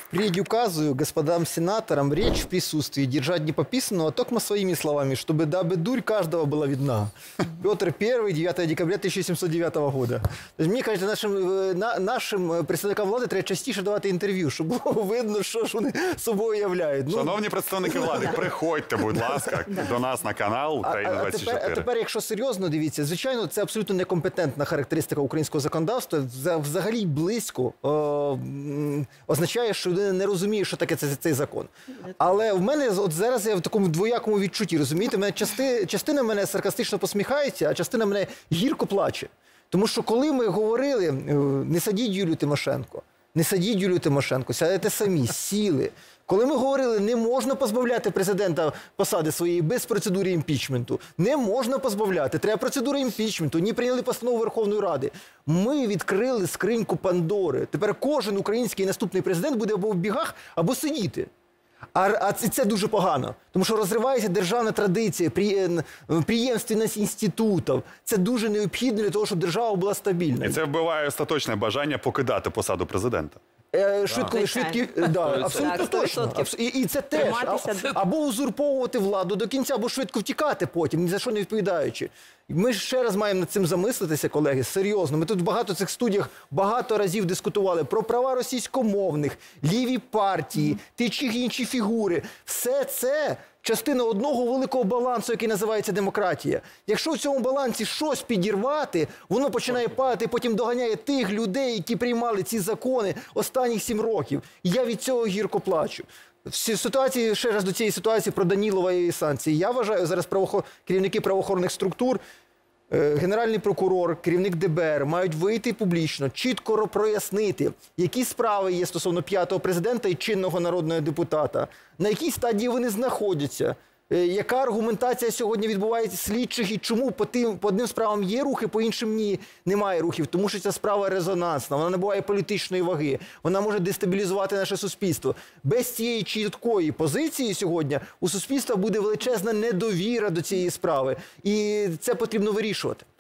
Впредь указываю господам сенаторам речь в присутствии держать не пописанную, а только своими словами, чтобы дабы дурь каждого была видна. Петр I, 9 декабря 1709 года. Мені кажуть, нашим представникам влади треба частіше давати інтерв'ю, щоб було видно, що ж вони собою являють. Шановні представники влади, приходьте, будь ласка, до нас на канал Україна-24. А тепер, якщо серйозно, дивіться, звичайно, це абсолютно некомпетентна характеристика українського законодавства. Взагалі близько означає, що людина не розуміє, що таке цей закон. Але в мене от зараз я в такому двоякому відчутті, розумієте? Частина мене саркастично посміхається, а частина мене гірко плаче. Тому що коли ми говорили, не садіть Юлію Тимошенко, не садіть Юлію Тимошенко, сядете самі, сіли. Коли ми говорили, не можна позбавляти президента посади своєї без процедури імпічменту, не можна позбавляти, треба процедура імпічменту, не прийняли постанову Верховної Ради. Ми відкрили скриньку Пандори. Тепер кожен український наступний президент буде або в бігах, або сидіти. А це дуже погано, тому що розривається державна традиція, преемственность інститутів. Це дуже необхідно для того, щоб держава була стабільна. І це вбиває остаточне бажання покидати посаду президента. Абсолютно точно. І це теж. Або узурповувати владу до кінця, або швидко втікати потім, ні за що не відповідаючи. Ми ще раз маємо над цим замислитися, колеги, серйозно. Ми тут багато в цих студіях багато разів дискутували про права російськомовних, ліві партії, ті чи інші фігури. Все це частина одного великого балансу, який називається демократія. Якщо в цьому балансі щось підірвати, воно починає падати, потім доганяє тих людей, які приймали ці закони останніх 7 років. І я від цього гірко плачу. Ситуації, ще раз до цієї ситуації про Данілова і санкції. Я вважаю, зараз керівники правоохоронних структур, Генеральний прокурор, керівник ДБР мають вийти публічно, чітко прояснити, які справи є стосовно 5-го президента і чинного народного депутата, на якій стадії вони знаходяться, яка аргументація сьогодні відбувається слідчих і чому по одним справам є рухи, по іншим ні, немає рухів. Тому що ця справа резонансна, вона набуває політичної ваги, вона може дестабілізувати наше суспільство. Без цієї чіткої позиції сьогодні у суспільства буде величезна недовіра до цієї справи. І це потрібно вирішувати.